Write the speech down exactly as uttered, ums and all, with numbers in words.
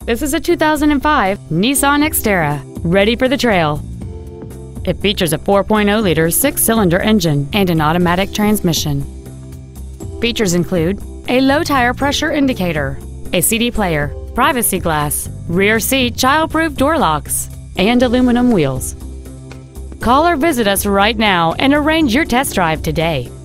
This is a two thousand five Nissan Xterra, ready for the trail. It features a four point oh liter six-cylinder engine and an automatic transmission. Features include a low tire pressure indicator, a C D player, privacy glass, rear seat child-proof door locks, and aluminum wheels. Call or visit us right now and arrange your test drive today.